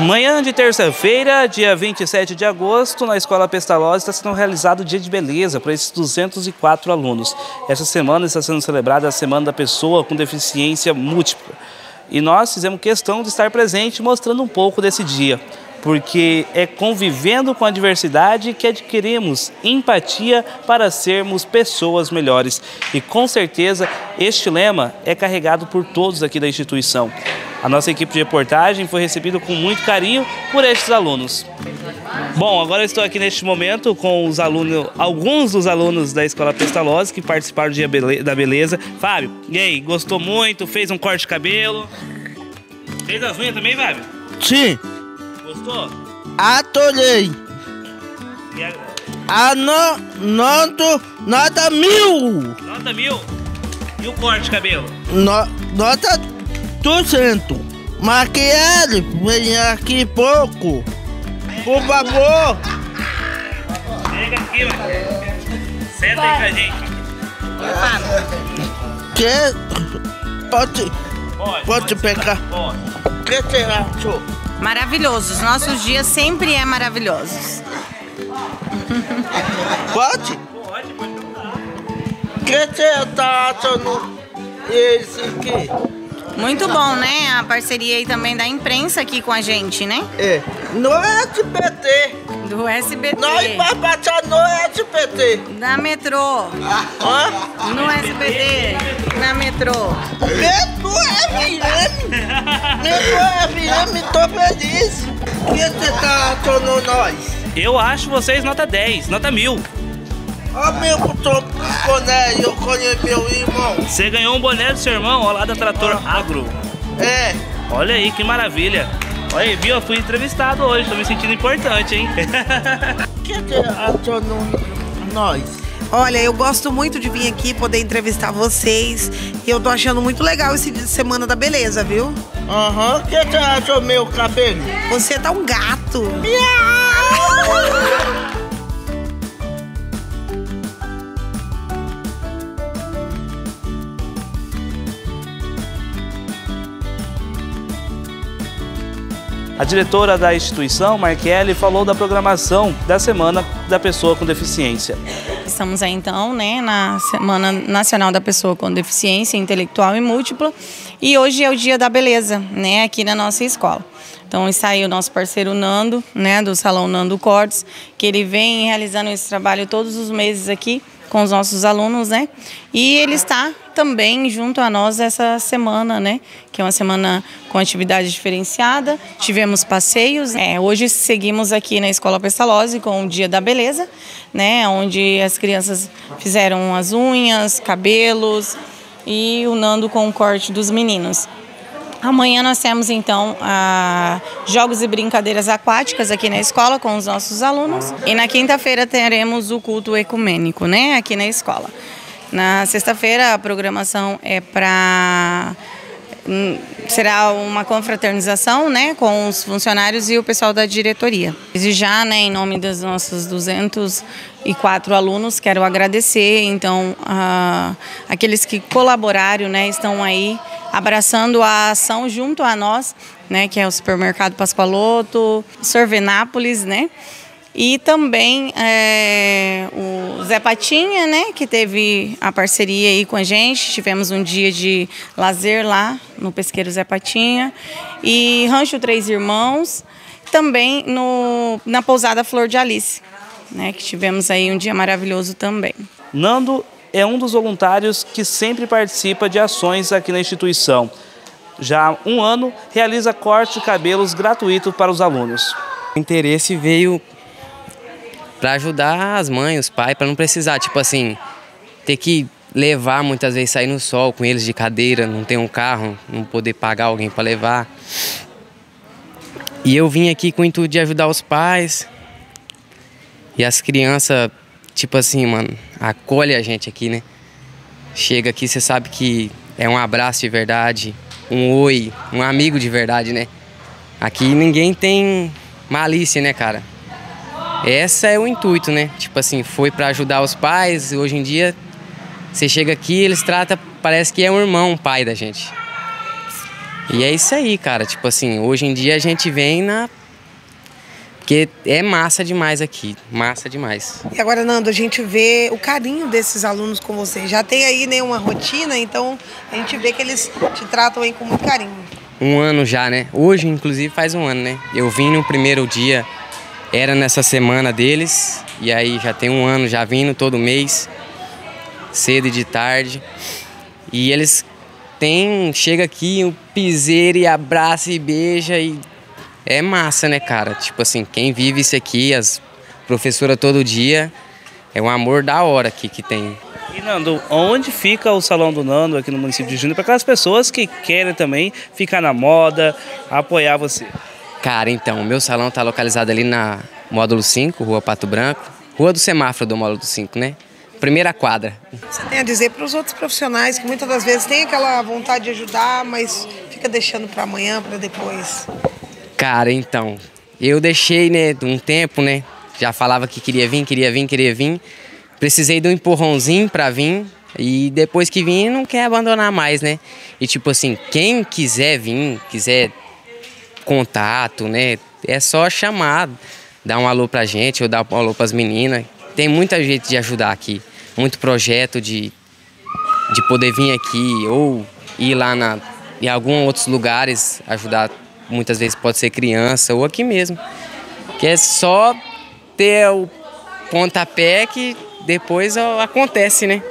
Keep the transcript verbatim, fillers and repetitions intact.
Manhã de terça-feira, dia vinte e sete de agosto, na Escola Pestalozzi está sendo realizado o Dia de Beleza para esses duzentos e quatro alunos. Essa semana está sendo celebrada a Semana da Pessoa com Deficiência Múltipla. E nós fizemos questão de estar presente mostrando um pouco desse dia, porque é convivendo com a diversidade que adquirimos empatia para sermos pessoas melhores. E com certeza este lema é carregado por todos aqui da instituição. A nossa equipe de reportagem foi recebida com muito carinho por estes alunos. Bom, agora eu estou aqui neste momento com os alunos, alguns dos alunos da Escola Pestalozzi que participaram do Dia da Beleza. Fábio, e aí, gostou muito? Fez um corte de cabelo? Fez as unhas também, Fábio? Sim. Gostou? Adorei. E a... A no, nota, nota mil. Nota mil? E o corte de cabelo? No, nota duzentos. Maquiagem, vem aqui pouco. Por favor. Pega aqui, mano. Senta aí com a gente. Quer? Pode, Pode, pode pegar. Pode. O que você achou? Maravilhoso. Os nossos dias sempre é maravilhosos. Pode? Pode, pode perguntar. O que você tá achando esse aqui? Muito bom, né? A parceria aí também da imprensa aqui com a gente, né? É, no S B T. Do S B T. Nós vamos passar no S B T. Da metrô. Hã? No S B T. Na metrô. Metrô F M. Metrô F M, tô feliz. O que você tá achando nós? Eu acho vocês nota dez, nota mil. Ó, meu boné, eu conheço meu irmão. Você ganhou um boné do seu irmão, ó, lá da Trator Agro. É. Olha aí, que maravilha. Olha aí, viu? Eu fui entrevistado hoje, tô me sentindo importante, hein? O que você achou no nós? Olha, eu gosto muito de vir aqui poder entrevistar vocês. E eu tô achando muito legal esse dia de Semana da Beleza, viu? Aham, o que você achou meu cabelo? Você tá um gato. A diretora da instituição, Marquele, falou da programação da Semana da Pessoa com Deficiência. Estamos aí então, né, na Semana Nacional da Pessoa com Deficiência Intelectual e Múltipla. E hoje é o Dia da Beleza, né, aqui na nossa escola. Então está aí o nosso parceiro Nando, né, do Salão Nando Cortes, que ele vem realizando esse trabalho todos os meses aqui com os nossos alunos, né? E ele está também junto a nós essa semana, né? Que é uma semana com atividade diferenciada. Tivemos passeios. É, hoje seguimos aqui na Escola Pestalozzi com o Dia da Beleza, né? Onde as crianças fizeram as unhas, cabelos e o Nando com o corte dos meninos. Amanhã nós temos, então, a jogos e brincadeiras aquáticas aqui na escola com os nossos alunos. E na quinta-feira teremos o culto ecumênico, né, aqui na escola. Na sexta-feira a programação é para... será uma confraternização, né, com os funcionários e o pessoal da diretoria. Desde já, né, em nome dos nossos duzentos e quatro alunos, quero agradecer, então, a, aqueles que colaboraram, né, estão aí abraçando a ação junto a nós, né, que é o Supermercado Pascoaloto, Sorvenápolis, né, e também é, o Zé Patinha, né, que teve a parceria aí com a gente. Tivemos um dia de lazer lá no Pesqueiro Zé Patinha e Rancho Três Irmãos, também no, na Pousada Flor de Alice, né, que tivemos aí um dia maravilhoso também. Nando é um dos voluntários que sempre participa de ações aqui na instituição. Já há um ano, realiza corte de cabelos gratuito para os alunos. O interesse veio para ajudar as mães, os pais, para não precisar, tipo assim, ter que levar muitas vezes, sair no sol com eles de cadeira, não ter um carro, não poder pagar alguém para levar. E eu vim aqui com o intuito de ajudar os pais e as crianças. Tipo assim, mano, acolhe a gente aqui, né? Chega aqui, você sabe que é um abraço de verdade, um oi, um amigo de verdade, né? Aqui ninguém tem malícia, né, cara? Esse é o intuito, né? Tipo assim, foi pra ajudar os pais. Hoje em dia, você chega aqui, eles tratam, parece que é um irmão, um pai da gente. E é isso aí, cara. Tipo assim, hoje em dia a gente vem na... Porque é massa demais aqui, massa demais. E agora, Nando, a gente vê o carinho desses alunos com você. Já tem aí, né, uma rotina, então a gente vê que eles te tratam aí com muito carinho. Um ano já, né? Hoje, inclusive, faz um ano, né? Eu vim no primeiro dia, era nessa semana deles, e aí já tem um ano já vindo todo mês, cedo e de tarde. E eles têm, chega aqui, um piseiro e abraça e beija e... É massa, né, cara? Tipo assim, quem vive isso aqui, as professoras todo dia, é um amor da hora aqui que tem. E, Nando, onde fica o Salão do Nando aqui no município de Jundiaí, para aquelas pessoas que querem também ficar na moda, apoiar você? Cara, então, o meu salão tá localizado ali na Módulo cinco, Rua Pato Branco, Rua do Semáforo do Módulo cinco, né? Primeira quadra. Você tem a dizer para os outros profissionais que muitas das vezes tem aquela vontade de ajudar, mas fica deixando para amanhã, para depois? Cara, então, eu deixei, né, um tempo, né, já falava que queria vir, queria vir, queria vir, precisei de um empurrãozinho pra vir e depois que vim não quer abandonar mais, né, e tipo assim, quem quiser vir, quiser contato, né, é só chamar, dar um alô pra gente ou dar um alô pras meninas, tem muita gente de ajudar aqui, muito projeto de, de poder vir aqui ou ir lá na, em alguns outros lugares ajudar. Muitas vezes pode ser criança ou aqui mesmo. Que é só ter o pontapé que depois acontece, né?